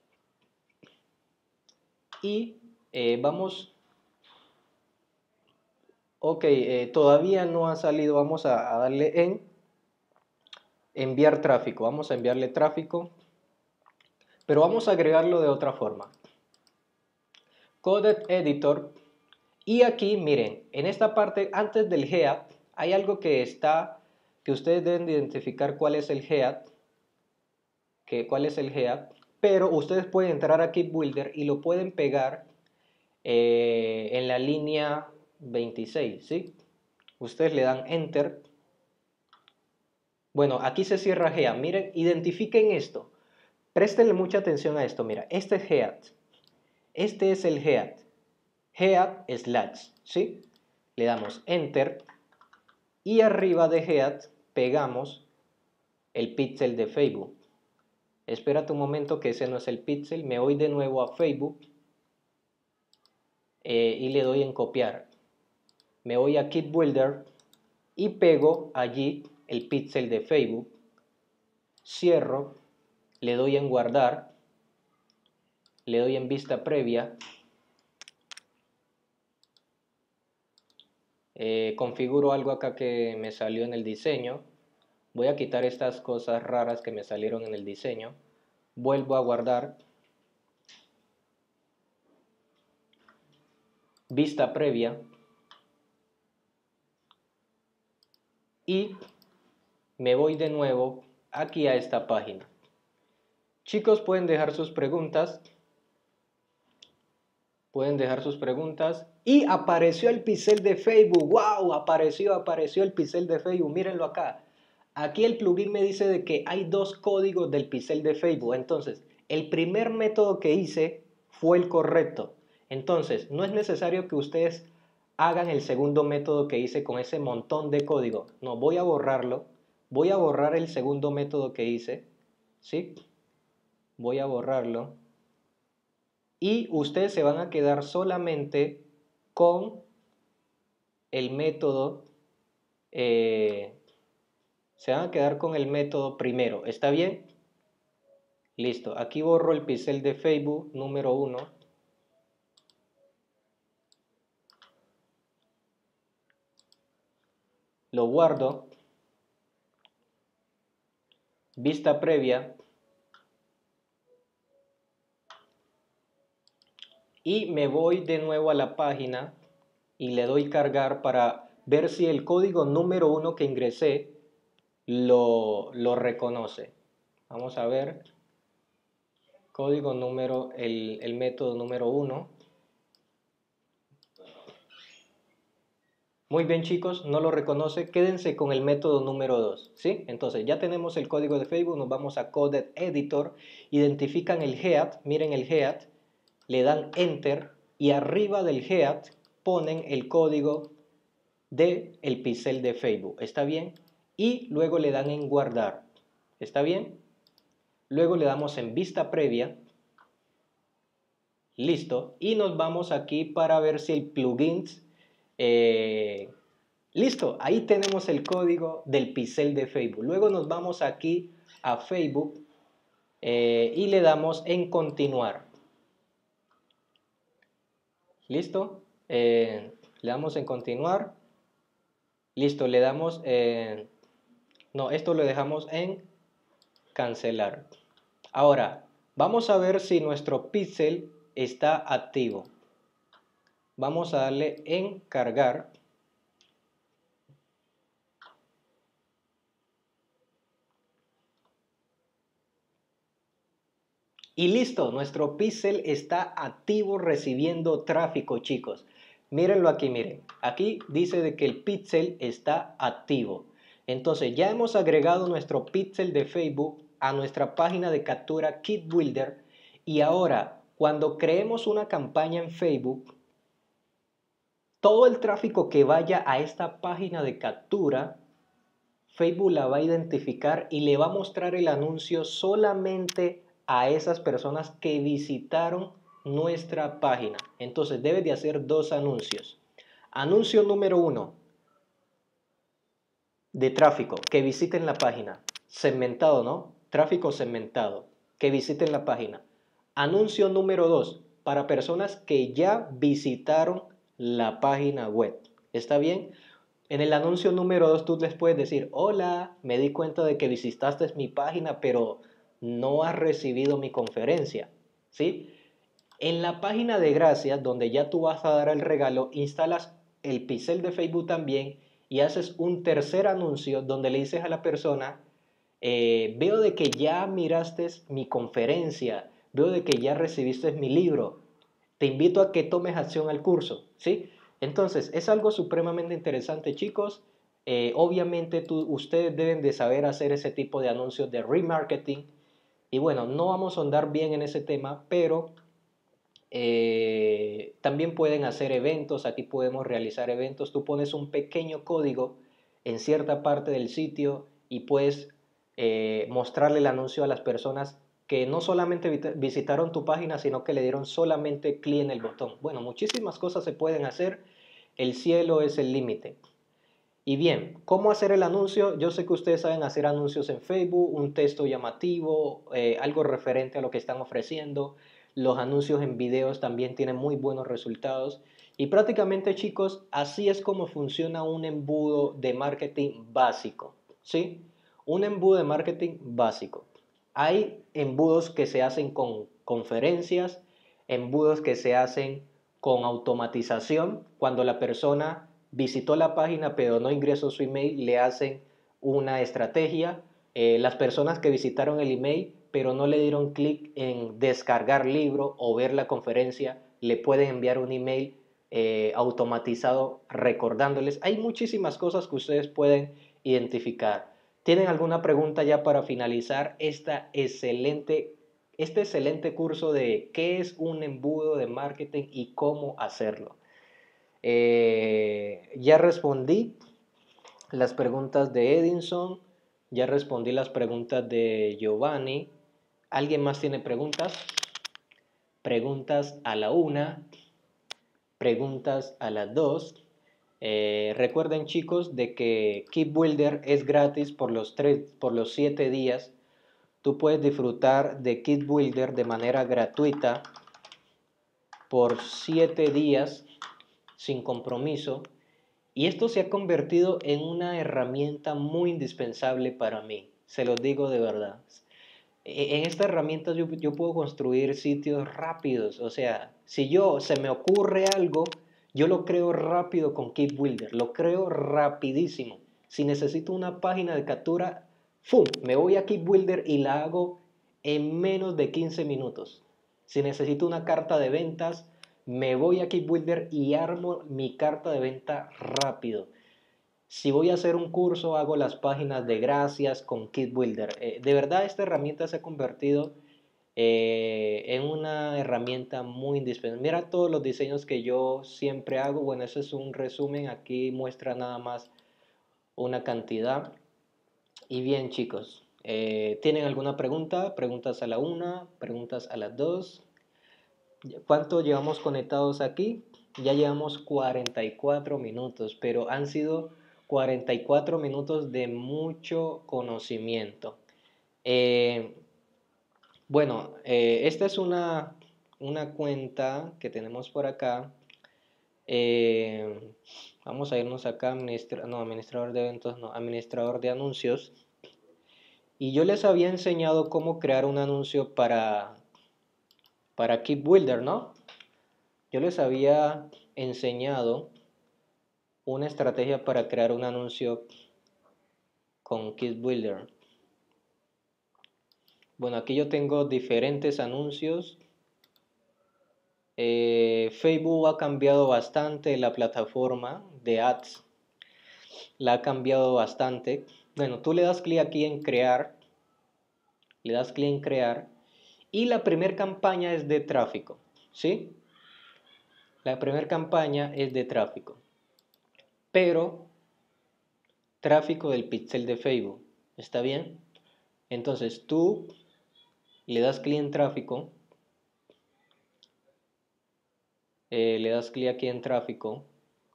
Y eh, vamos... Ok, eh, todavía no ha salido. Vamos a, a darle en enviar tráfico. Vamos a enviarle tráfico. Pero vamos a agregarlo de otra forma. Coded Editor. Y aquí, miren, en esta parte, antes del head, hay algo que está, que ustedes deben de identificar cuál es el head. Que, cuál es el head. Pero ustedes pueden entrar a Kit Builder y lo pueden pegar eh, en la línea veintiséis, ¿sí? Ustedes le dan Enter. Bueno, aquí se cierra head. Miren, identifiquen esto. Préstenle mucha atención a esto. Mira, este es head. Este es el head. Head slash, ¿sí? Le damos Enter. Y arriba de head pegamos el pixel de Facebook. Espérate un momento que ese no es el pixel. Me voy de nuevo a Facebook. Eh, y le doy en copiar. Me voy a Kit Builder y pego allí el pixel de Facebook. Cierro, le doy en guardar, le doy en vista previa, eh, configuro algo acá que me salió en el diseño. Voy a quitar estas cosas raras que me salieron en el diseño. Vuelvo a guardar, vista previa, y me voy de nuevo aquí a esta página. Chicos, pueden dejar sus preguntas. Pueden dejar sus preguntas. Y apareció el pixel de Facebook. ¡Wow! Apareció, apareció el pixel de Facebook. Mírenlo acá. Aquí el plugin me dice de que hay dos códigos del pixel de Facebook. Entonces, el primer método que hice fue el correcto. Entonces, no es necesario que ustedes hagan el segundo método que hice con ese montón de código. No, voy a borrarlo. Voy a borrar el segundo método que hice. ¿Sí? Voy a borrarlo. Y ustedes se van a quedar solamente con el método, eh, se van a quedar con el método primero. ¿Está bien? Listo. Aquí borro el pixel de Facebook número uno. Lo guardo. Vista previa. Y me voy de nuevo a la página y le doy cargar para ver si el código número uno que ingresé lo, lo reconoce. Vamos a ver. Código número, el, el método número uno. Muy bien, chicos, no lo reconoce. Quédense con el método número dos, ¿sí? Entonces ya tenemos el código de Facebook, nos vamos a Coded Editor, identifican el head, miren el head, le dan Enter y arriba del head ponen el código del pixel de Facebook, ¿está bien? Y luego le dan en guardar, ¿está bien? Luego le damos en vista previa, listo, y nos vamos aquí para ver si el plugin, eh, listo, ahí tenemos el código del pixel de Facebook. Luego nos vamos aquí a Facebook eh, y le damos en continuar. ¿Listo? Eh, le damos en continuar. Listo, le damos en... No, esto lo dejamos en cancelar. Ahora, vamos a ver si nuestro pixel está activo. Vamos a darle en cargar. Y listo, nuestro pixel está activo recibiendo tráfico, chicos. Mírenlo aquí, miren. Aquí dice de que el pixel está activo. Entonces ya hemos agregado nuestro pixel de Facebook a nuestra página de captura Kit Builder. Y ahora, cuando creemos una campaña en Facebook, todo el tráfico que vaya a esta página de captura, Facebook la va a identificar y le va a mostrar el anuncio solamente a esas personas que visitaron nuestra página. Entonces debes de hacer dos anuncios. Anuncio número uno de tráfico, que visiten la página. Segmentado, ¿no? Tráfico segmentado, que visiten la página. Anuncio número dos, para personas que ya visitaron la página web. ¿Está bien? En el anuncio número dos tú les puedes decir, hola, me di cuenta de que visitaste mi página, pero no has recibido mi conferencia, ¿sí? En la página de gracias, donde ya tú vas a dar el regalo, instalas el pixel de Facebook también y haces un tercer anuncio donde le dices a la persona, eh, veo de que ya miraste mi conferencia, veo de que ya recibiste mi libro, te invito a que tomes acción al curso, ¿sí? Entonces, es algo supremamente interesante, chicos. Eh, obviamente, tú, ustedes deben de saber hacer ese tipo de anuncios de remarketing. Y bueno, no vamos a andar bien en ese tema, pero eh, también pueden hacer eventos. Aquí podemos realizar eventos. Tú pones un pequeño código en cierta parte del sitio y puedes eh, mostrarle el anuncio a las personas que no solamente visitaron tu página, sino que le dieron solamente clic en el botón. Bueno, muchísimas cosas se pueden hacer. El cielo es el límite. Y bien, ¿cómo hacer el anuncio? Yo sé que ustedes saben hacer anuncios en Facebook, un texto llamativo, eh, algo referente a lo que están ofreciendo. Los anuncios en videos también tienen muy buenos resultados. Y prácticamente, chicos, así es como funciona un embudo de marketing básico, ¿sí? Un embudo de marketing básico. Hay embudos que se hacen con conferencias, embudos que se hacen con automatización, cuando la persona visitó la página pero no ingresó su email, le hacen una estrategia. Eh, las personas que visitaron el email pero no le dieron clic en descargar libro o ver la conferencia, le pueden enviar un email eh, automatizado recordándoles. Hay muchísimas cosas que ustedes pueden identificar. ¿Tienen alguna pregunta ya para finalizar esta excelente, este excelente curso de qué es un embudo de marketing y cómo hacerlo? Eh, ya respondí las preguntas de Edinson, ya respondí las preguntas de Giovanni. ¿Alguien más tiene preguntas? Preguntas a la una, preguntas a las dos. Eh, recuerden, chicos, de que Keep Builder es gratis por los, tres, por los siete días. Tú puedes disfrutar de Keep Builder de manera gratuita por siete días sin compromiso. Y esto se ha convertido en una herramienta muy indispensable para mí, se los digo de verdad. E, En esta herramienta yo, yo puedo construir sitios rápidos, o sea, si yo se me ocurre algo, yo lo creo rápido con Keep Builder, lo creo rapidísimo. Si necesito una página de captura, ¡fum! Me voy a Keep Builder y la hago en menos de quince minutos. Si necesito una carta de ventas, me voy a Keep Builder y armo mi carta de venta rápido. Si voy a hacer un curso, hago las páginas de gracias con Kit Builder. Eh, de verdad, esta herramienta se ha convertido eh, en una herramienta muy indispensable. Mira todos los diseños que yo siempre hago. Bueno, eso es un resumen. Aquí muestra nada más una cantidad. Y bien, chicos, eh, ¿tienen alguna pregunta? Preguntas a la una, preguntas a las dos. ¿Cuánto llevamos conectados aquí? Ya llevamos cuarenta y cuatro minutos, pero han sido cuarenta y cuatro minutos de mucho conocimiento. Eh, bueno, eh, esta es una, una cuenta que tenemos por acá. Eh, vamos a irnos acá, administra no, administrador de eventos, no, administrador de anuncios. Y yo les había enseñado cómo crear un anuncio para, para Keep Builder, ¿no? Yo les había enseñado una estrategia para crear un anuncio con Keep Builder. Bueno, aquí yo tengo diferentes anuncios. Eh, Facebook ha cambiado bastante la plataforma de ads. La ha cambiado bastante. Bueno, tú le das clic aquí en crear. Le das clic en crear. Y la primera campaña es de tráfico. ¿Sí? La primera campaña es de tráfico. Pero tráfico del pixel de Facebook. ¿Está bien? Entonces tú le das clic en tráfico. Eh, le das clic aquí en tráfico.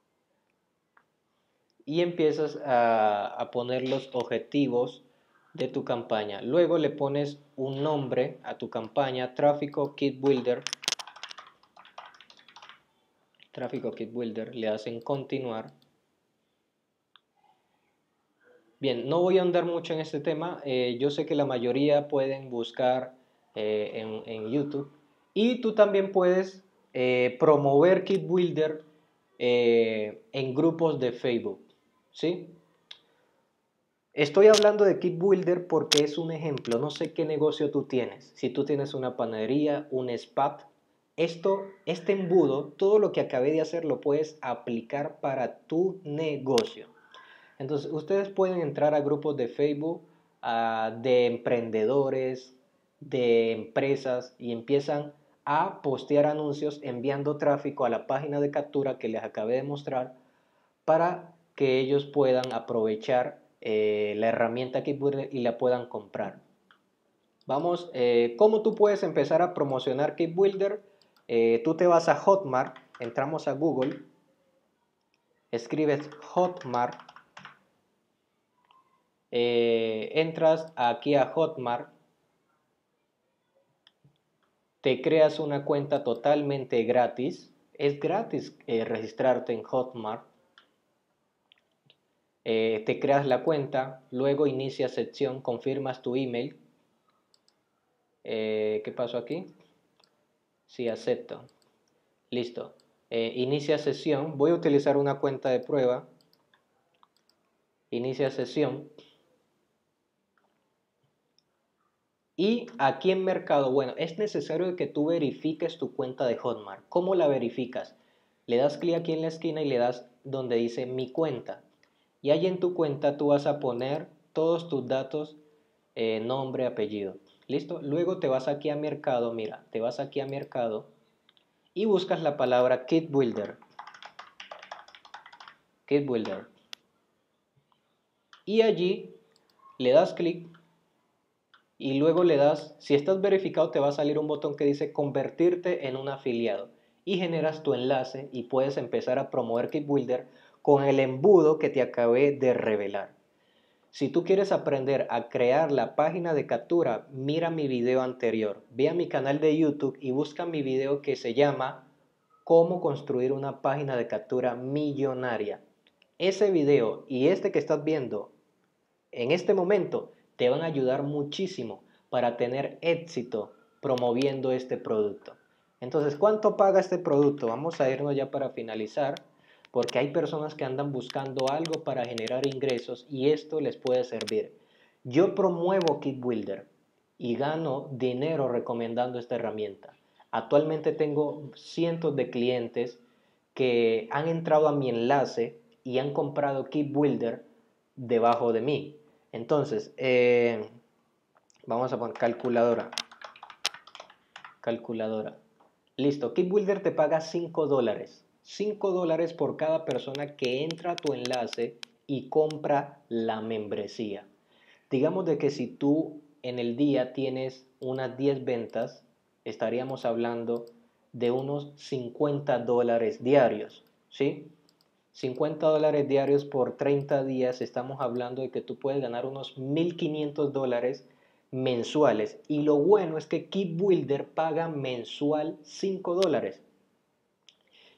Y empiezas a, a poner los objetivos de tu campaña. Luego le pones un nombre a tu campaña, tráfico kit builder. Tráfico kit builder, le das en continuar. Bien, no voy a andar mucho en este tema. Eh, yo sé que la mayoría pueden buscar eh, en, en YouTube. Y tú también puedes eh, promover Kit Builder eh, en grupos de Facebook. ¿Sí? Estoy hablando de Kit Builder porque es un ejemplo. No sé qué negocio tú tienes. Si tú tienes una panadería, un spa, esto, este embudo, todo lo que acabé de hacer lo puedes aplicar para tu negocio. Entonces, ustedes pueden entrar a grupos de Facebook uh, de emprendedores, de empresas y empiezan a postear anuncios enviando tráfico a la página de captura que les acabé de mostrar para que ellos puedan aprovechar eh, la herramienta Kit Builder y la puedan comprar. Vamos, eh, ¿cómo tú puedes empezar a promocionar Kit Builder? Eh, tú te vas a Hotmart, entramos a Google, escribes Hotmart, eh, entras aquí a Hotmart, te creas una cuenta totalmente gratis, es gratis eh, registrarte en Hotmart. Eh, te creas la cuenta, luego inicias sección, confirmas tu email. Eh, ¿Qué pasó aquí? Sí, acepto. Listo. Eh, inicia sesión. Voy a utilizar una cuenta de prueba. Inicia sesión. Y aquí en mercado, bueno, es necesario que tú verifiques tu cuenta de Hotmart. ¿Cómo la verificas? Le das clic aquí en la esquina y le das donde dice mi cuenta. Y ahí en tu cuenta tú vas a poner todos tus datos, eh, nombre, apellido. ¿Listo? Luego te vas aquí a mercado, mira, te vas aquí a mercado y buscas la palabra Kit Builder. Kit Builder. Y allí le das clic y luego le das, si estás verificado te va a salir un botón que dice convertirte en un afiliado y generas tu enlace y puedes empezar a promover Kit Builder con el embudo que te acabé de revelar. Si tú quieres aprender a crear la página de captura, mira mi video anterior, ve a mi canal de YouTube y busca mi video que se llama Cómo construir una página de captura millonaria. Ese video y este que estás viendo en este momento te van a ayudar muchísimo para tener éxito promoviendo este producto. Entonces, ¿cuánto paga este producto? Vamos a irnos ya para finalizar, porque hay personas que andan buscando algo para generar ingresos y esto les puede servir. Yo promuevo Kit Builder y gano dinero recomendando esta herramienta. Actualmente tengo cientos de clientes que han entrado a mi enlace y han comprado Kit Builder debajo de mí. Entonces, eh, vamos a poner calculadora. Calculadora. Listo, Kit Builder te paga cinco dólares. cinco dólares por cada persona que entra a tu enlace y compra la membresía. Digamos de que si tú en el día tienes unas diez ventas, estaríamos hablando de unos cincuenta dólares diarios, ¿sí? cincuenta dólares diarios por treinta días, estamos hablando de que tú puedes ganar unos mil quinientos dólares mensuales. Y lo bueno es que Kit Builder paga mensual cinco dólares.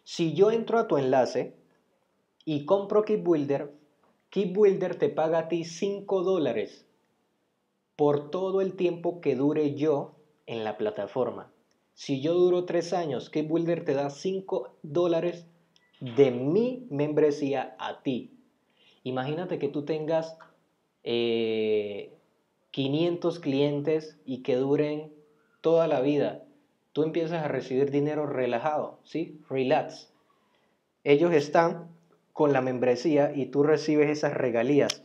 Si yo entro a tu enlace y compro KeepBuilder, KeepBuilder te paga a ti cinco dólares por todo el tiempo que dure yo en la plataforma. Si yo duro tres años, KeepBuilder te da cinco dólares de mi membresía a ti. Imagínate que tú tengas eh, quinientos clientes y que duren toda la vida. Tú empiezas a recibir dinero relajado, ¿sí? Relax. Ellos están con la membresía y tú recibes esas regalías.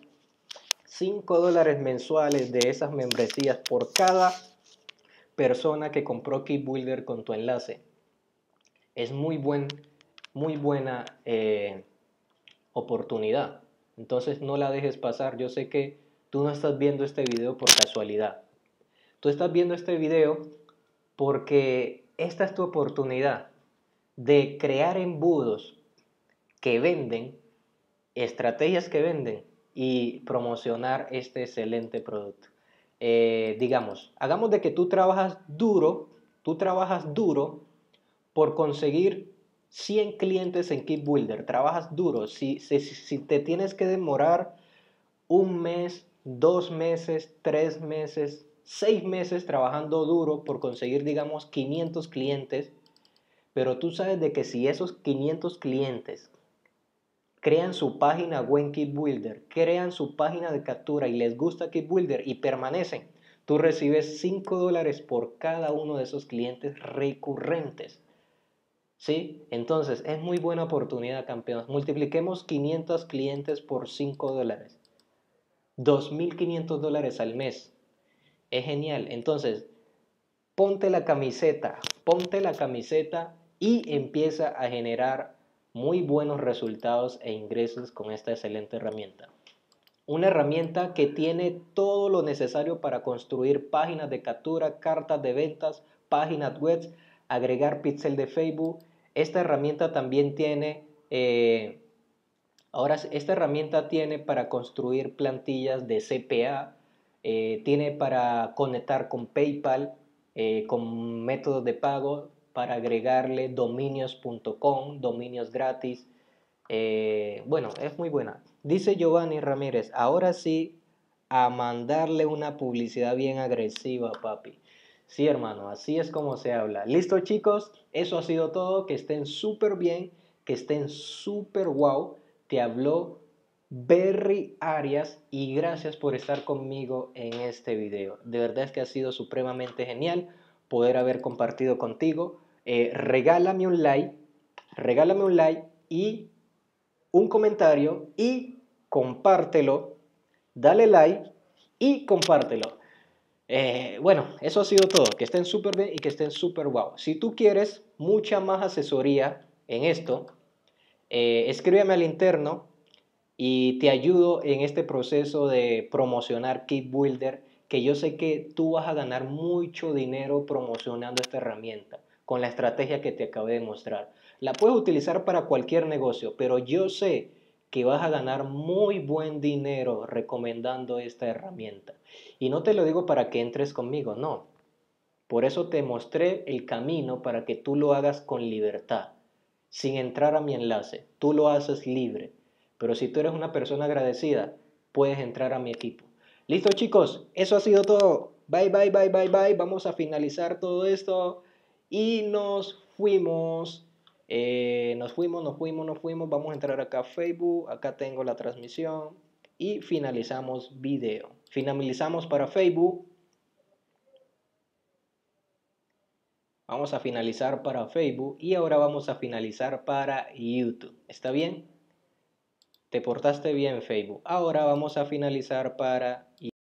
cinco dólares mensuales de esas membresías por cada persona que compró KeepBuilder con tu enlace. Es muy, buen, muy buena eh, oportunidad. Entonces no la dejes pasar. Yo sé que tú no estás viendo este video por casualidad. Tú estás viendo este video porque esta es tu oportunidad de crear embudos que venden, estrategias que venden y promocionar este excelente producto. Eh, digamos, hagamos de que tú trabajas duro, tú trabajas duro por conseguir cien clientes en KeepBuilder, trabajas duro. Si, si, si te tienes que demorar un mes, dos meses, tres meses, seis meses trabajando duro por conseguir, digamos, quinientos clientes, pero tú sabes de que si esos quinientos clientes crean su página web en KeepBuilder, crean su página de captura y les gusta KeepBuilder y permanecen, tú recibes cinco dólares por cada uno de esos clientes recurrentes. ¿Sí? Entonces, es muy buena oportunidad, campeones. Multipliquemos quinientos clientes por cinco dólares. dos mil quinientos dólares al mes. Es genial. Entonces, ponte la camiseta, ponte la camiseta y empieza a generar muy buenos resultados e ingresos con esta excelente herramienta. Una herramienta que tiene todo lo necesario para construir páginas de captura, cartas de ventas, páginas web, agregar pixel de Facebook. Esta herramienta también tiene, eh, ahora esta herramienta tiene para construir plantillas de C P A, eh, tiene para conectar con PayPal, eh, con métodos de pago, para agregarle dominios punto com, dominios gratis. Eh, bueno, es muy buena. Dice Giovanni Ramírez, ahora sí, a mandarle una publicidad bien agresiva, papi. Sí, hermano, así es como se habla. Listo, chicos, eso ha sido todo. Que estén súper bien, que estén súper wow. Te habló Berry Arias y gracias por estar conmigo en este video. De verdad es que ha sido supremamente genial poder haber compartido contigo. Eh, regálame un like, regálame un like y un comentario y compártelo, dale like y compártelo. Eh, bueno, eso ha sido todo. Que estén súper bien y que estén súper wow. Si tú quieres mucha más asesoría en esto, eh, escríbeme al interno y te ayudo en este proceso de promocionar KeepBuilder, que yo sé que tú vas a ganar mucho dinero promocionando esta herramienta con la estrategia que te acabé de mostrar. La puedes utilizar para cualquier negocio, pero yo sé que vas a ganar muy buen dinero recomendando esta herramienta. Y no te lo digo para que entres conmigo, no. Por eso te mostré el camino para que tú lo hagas con libertad, sin entrar a mi enlace. Tú lo haces libre. Pero si tú eres una persona agradecida, puedes entrar a mi equipo. Listo, chicos, eso ha sido todo. Bye, bye, bye, bye, bye. Vamos a finalizar todo esto y nos fuimos. Eh, nos fuimos, nos fuimos, nos fuimos. Vamos a entrar acá a Facebook. Acá tengo la transmisión y finalizamos video. Finalizamos para Facebook. Vamos a finalizar para Facebook y ahora vamos a finalizar para YouTube. ¿Está bien? Te portaste bien, Facebook. Ahora vamos a finalizar para